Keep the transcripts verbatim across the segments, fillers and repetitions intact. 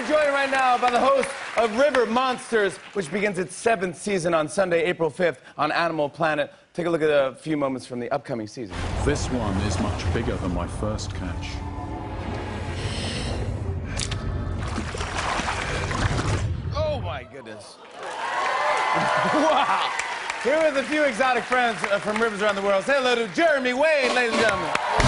are joined right now by the host of River Monsters, which begins its seventh season on Sunday, April fifth on Animal Planet. Take a look at a few moments from the upcoming season. This one is much bigger than my first catch. Oh my goodness. Wow. Here with a few exotic friends uh, from rivers around the world. Say hello to Jeremy Wade, ladies and gentlemen.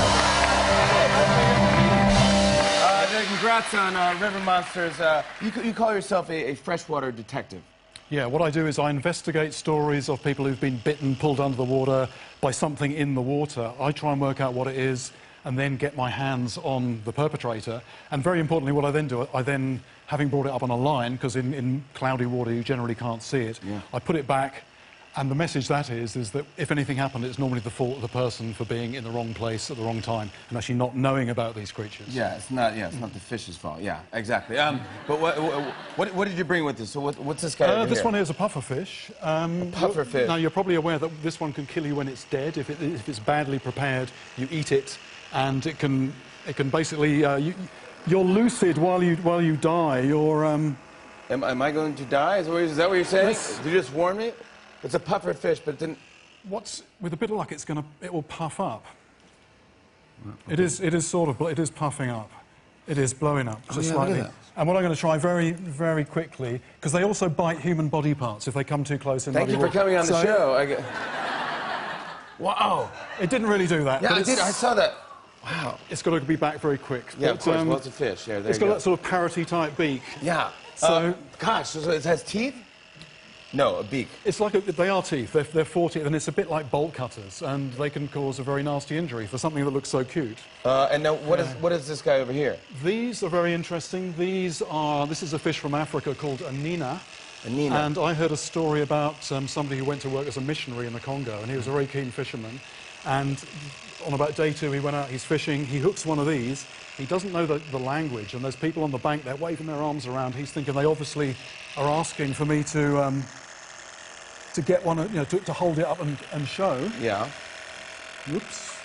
Uh, congrats on uh, River Monsters. Uh, you, you call yourself a, a freshwater detective. Yeah, what I do is I investigate stories of people who've been bitten, pulled under the water by something in the water. I try and work out what it is and then get my hands on the perpetrator. And very importantly, what I then do, I then, having brought it up on a line, because in, in cloudy water you generally can't see it, yeah. I put it back. And the message that is, is that if anything happened, it's normally the fault of the person for being in the wrong place at the wrong time and actually not knowing about these creatures. Yeah, it's not, yeah, it's not the fish's fault. Yeah, exactly. Um, but what, what, what did you bring with this? So what, what's this guy uh, over This here? one here is a pufferfish. Um, a pufferfish. Now, you're probably aware that this one can kill you when it's dead. If, it, if it's badly prepared, you eat it, and it can, it can basically... Uh, you, you're lucid while you, while you die. You're... Um... Am, am I going to die? Is that what, is that what you're saying? Yes. Did you just warn me? It's a puffer fish, but it didn't... What's... With a bit of luck, it's gonna... It will puff up. It is, it is sort of... It is puffing up. It is blowing up, just oh, yeah, slightly. Look at that. And what I'm going to try very, very quickly, because they also bite human body parts if they come too close in Thank muddy you for water. coming on so, the show. I get... Wow. It didn't really do that. Yeah, but I it's, did. I saw that. Wow. It's got to be back very quick. Yeah, but, of course. Um, well, it's a fish. Yeah, there It's you got go. that sort of parrotty-type beak. Yeah. So... Uh, gosh, so it has teeth? No, a beak. It's like a, they are teeth. They're, they're forty, and it's a bit like bolt cutters, and they can cause a very nasty injury for something that looks so cute. Uh, and now, what, yeah. is, what is this guy over here? These are very interesting. These are... This is a fish from Africa called a nina. A nina. And I heard a story about um, somebody who went to work as a missionary in the Congo, and he was a very keen fisherman. And on about day two, he went out, he's fishing, he hooks one of these. He doesn't know the, the language, and there's people on the bank, they're waving their arms around. He's thinking they obviously are asking for me to... Um, to get one, you know, to, to hold it up and, and show. Yeah. Whoops.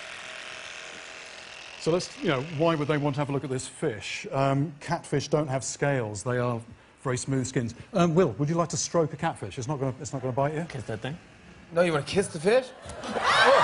So let's, you know, why would they want to have a look at this fish? Um, catfish don't have scales. They are very smooth skins. Um, Will, would you like to stroke a catfish? It's not going to, it's not going to bite you? Kiss that thing. No, you want to kiss the fish? Oh.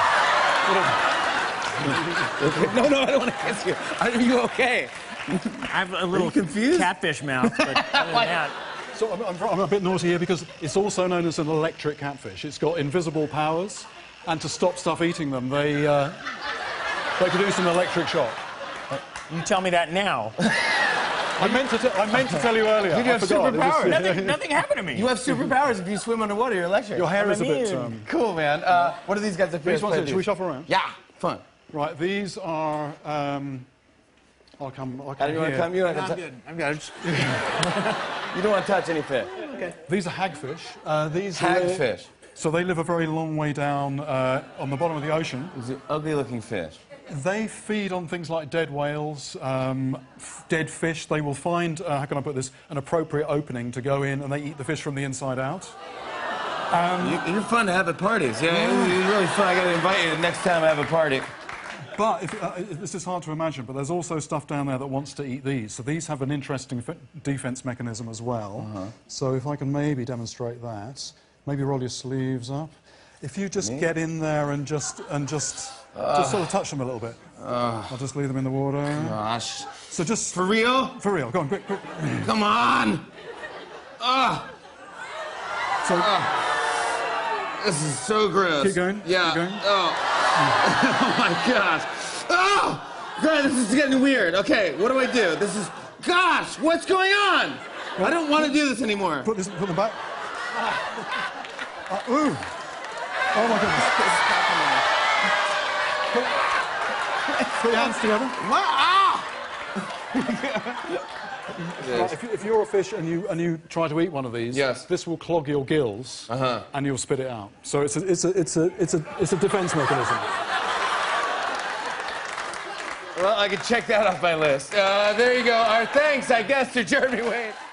No, no, I don't want to kiss you. Are you okay? I have a little confused? catfish mouth, but other than that... So I'm, I'm, I'm a bit naughty here because it's also known as an electric catfish. It's got invisible powers, and to stop stuff eating them, they, uh, they produce an electric shock. You tell me that now. I meant to, I meant to tell you earlier. You have I forgot. superpowers. Was, nothing, nothing happened to me. You have superpowers if you swim underwater, you're electric. Your hair I'm is a bit... immune. Um, cool, man. Uh, what are these guys up here? these ones, should we shuffle around? Yeah, fun. Right, these are... Um, I'll come, I'll come How do you want to here. come? You want No, to I'm good. I'm good. You don't want to touch any fish. Okay. These are hagfish. Uh, these Hagfish. Live, so they live a very long way down uh, on the bottom of the ocean. It's an ugly-looking fish. They feed on things like dead whales, um, dead fish. They will find, uh, how can I put this, an appropriate opening to go in, and they eat the fish from the inside out. Um, you, you're fun to have at parties. Yeah, yeah. You're really fun. I got to invite you the next time I have a party. But if, uh, this is hard to imagine, but there's also stuff down there that wants to eat these. So these have an interesting defense mechanism as well. Uh-huh. So if I can maybe demonstrate that, maybe roll your sleeves up. If you just Me? get in there and just and just uh, just sort of touch them a little bit. Uh, I'll just leave them in the water. Gosh. So just for real? For real. Go on, quick, quick. Come on. Ah. So. Uh, this is so gross. Keep going. Yeah. Keep going. Oh. Oh my gosh. Oh! God, this is getting weird. Okay, what do I do? This is... Gosh, what's going on? Well, I don't want to do this anymore. Put this, put them back. Uh, ooh. Oh my goodness. Put, put your hands together. What? Ah! Right, if, you, if you're a fish and you and you try to eat one of these, yes. this will clog your gills, uh-huh. and you'll spit it out. So it's a it's a it's a it's a it's a defense mechanism. Well, I can check that off my list. Uh, there you go. Our thanks, I guess, to Jeremy Wade.